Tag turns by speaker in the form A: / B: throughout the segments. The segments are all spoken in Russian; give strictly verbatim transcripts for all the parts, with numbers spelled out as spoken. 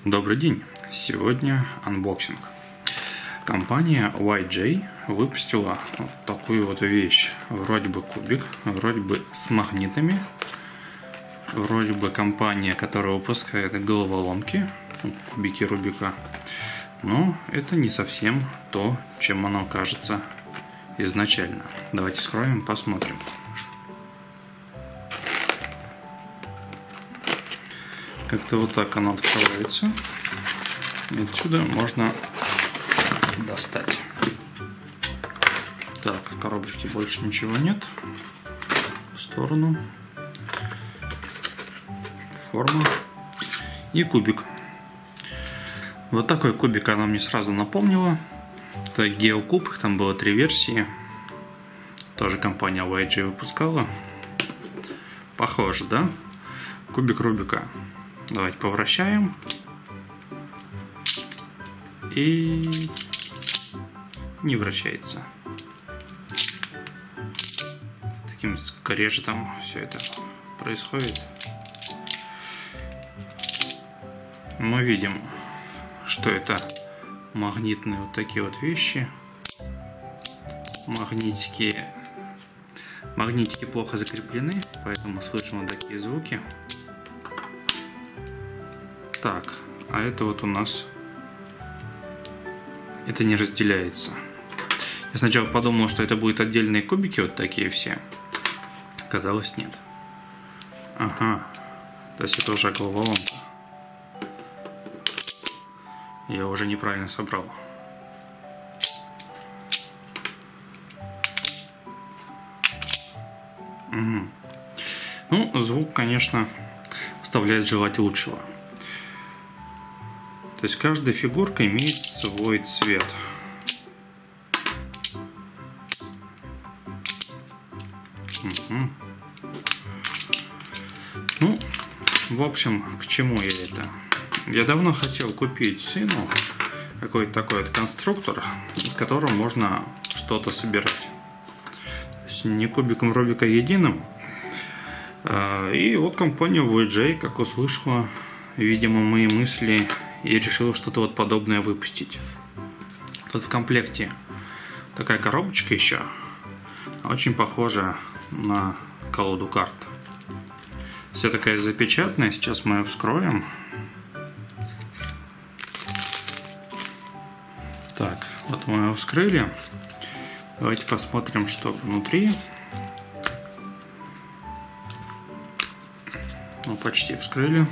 A: Добрый день! Сегодня анбоксинг. Компания уай джей выпустила вот такую вот вещь. Вроде бы кубик, вроде бы с магнитами. Вроде бы компания, которая выпускает головоломки, кубики Рубика. Но это не совсем то, чем оно кажется изначально. Давайте вскроем, посмотрим. Как-то вот так оно открывается. И отсюда можно достать. Так, в коробочке больше ничего нет. В сторону. Форма. И кубик. Вот такой кубик она мне сразу напомнила. Это Геокуб, там было три версии. Тоже компания уай джей выпускала. Похоже, да? Кубик Рубика. Давайте повращаем. И не вращается. Таким скрежетом все это происходит. Мы видим, что это магнитные вот такие вот вещи. Магнитики, магнитики плохо закреплены, поэтому слышим вот такие звуки. Так, а это вот у нас это не разделяется. Я сначала подумал, что это будут отдельные кубики вот такие все. Оказалось, нет. Ага, то есть это уже головоломка. Я уже неправильно собрал. Угу. Ну, звук, конечно, оставляет желать лучшего. То есть каждая фигурка имеет свой цвет. Угу. Ну, в общем, к чему я это? Я давно хотел купить сыну какой-то такой вот конструктор, из которого можно что-то собирать. То есть не кубиком Рубика единым. И вот компания уай джей, как услышала, видимо, мои мысли и решила что-то вот подобное выпустить. Тут в комплекте такая коробочка еще, очень похожа на колоду карт. Вся такая запечатанная, сейчас мы ее вскроем. Так, вот мы ее вскрыли. Давайте посмотрим, что внутри. Ну, почти вскрыли.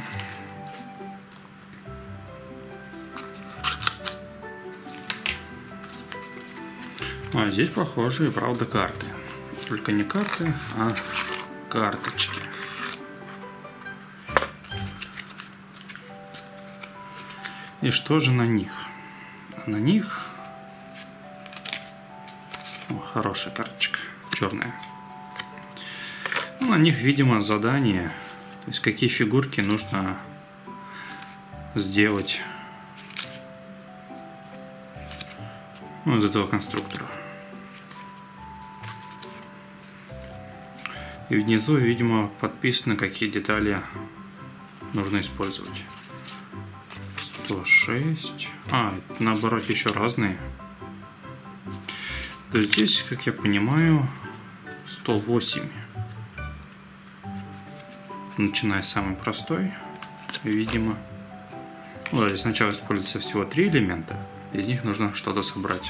A: А здесь похожие, правда, карты. Только не карты, а карточки. И что же на них? На них... О, хорошая карточка, черная. Ну, на них, видимо, задание. То есть, какие фигурки нужно сделать, ну, из этого конструктора. И внизу, видимо, подписано, какие детали нужно использовать. сто шесть. А, наоборот, еще разные. То есть здесь, как я понимаю, сто восемь. Начиная с самой простой, видимо. Ну, здесь сначала используется всего три элемента. Из них нужно что-то собрать.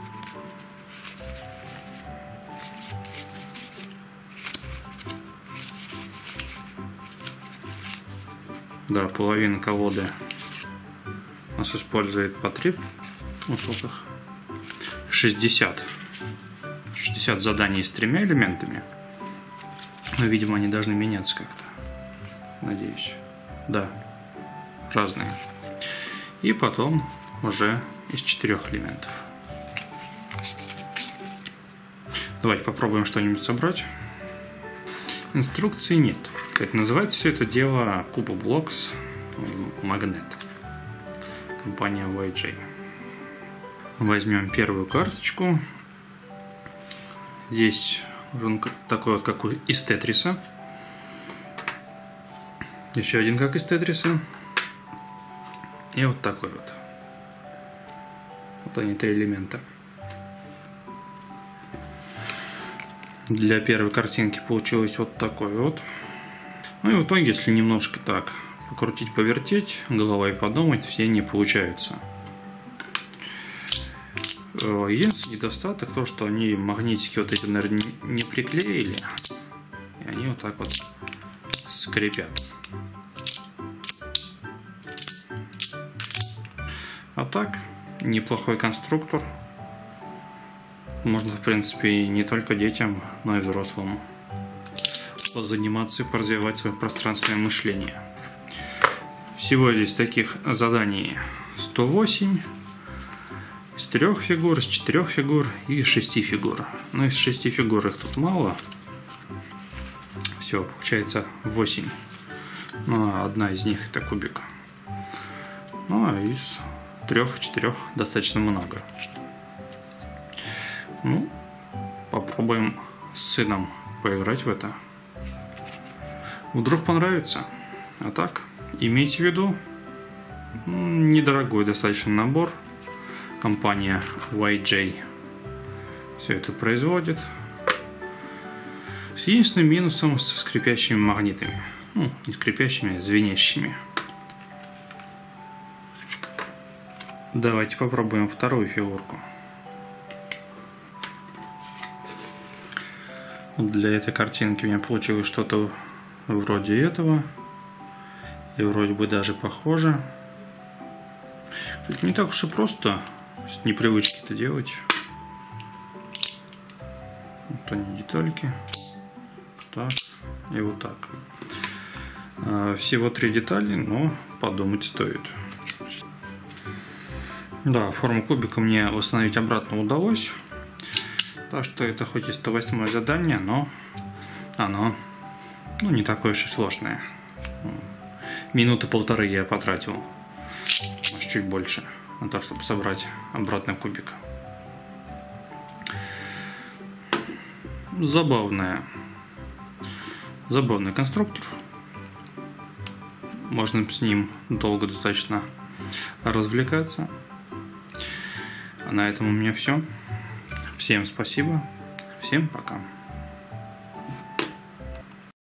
A: Да, половина колоды у нас использует по три. Ну, сколько? шестьдесят. шестьдесят заданий с тремя элементами. Но, видимо, они должны меняться как-то. Надеюсь. Да. Разные. И потом уже из четырех элементов. Давайте попробуем что-нибудь собрать. Инструкции нет. Как называется все это дело? Куба Блокс Магнит. Компания уай джей. Возьмем первую карточку. Здесь он такой вот, как из Тетриса. Еще один как из Тетриса. И вот такой вот. Вот они, три элемента. Для первой картинки получилось вот такой вот. Ну и в итоге, если немножко так покрутить, повертеть, головой подумать, все не получаются. Единственный недостаток то, что они магнитики вот эти, наверное, не приклеили. И они вот так вот скрипят. А так, неплохой конструктор. Можно, в принципе, не только детям, но и взрослым позаниматься и поразвивать свое пространственное мышление. Всего здесь таких заданий сто восемь. Из трех фигур, из четырех фигур и из шести фигур. Но из шести фигур их тут мало. Всего получается восемь. Ну, а одна из них это кубик. Ну, а из трех-четырех достаточно много. Ну, попробуем с сыном поиграть в это. Вдруг понравится. А так, имейте в виду, недорогой достаточно набор. Компания уай джей все это производит. С единственным минусом, со скрипящими магнитами. Ну, не скрипящими, а звенящими. Давайте попробуем вторую фигурку. Для этой картинки у меня получилось что-то вроде этого. И вроде бы даже похоже. Это не так уж и просто с непривычки это делать. Вот они, детальки. Так и вот так. Всего три детали, но подумать стоит. Да, форму кубика мне восстановить обратно удалось. Так что это хоть и сто восьмое задание, но оно, ну, не такое уж и сложное. Минуты полторы я потратил, может, чуть больше, на то, чтобы собрать обратный кубик. Забавная. Забавный конструктор. Можно с ним долго достаточно развлекаться. А на этом у меня все. Всем спасибо. Всем пока.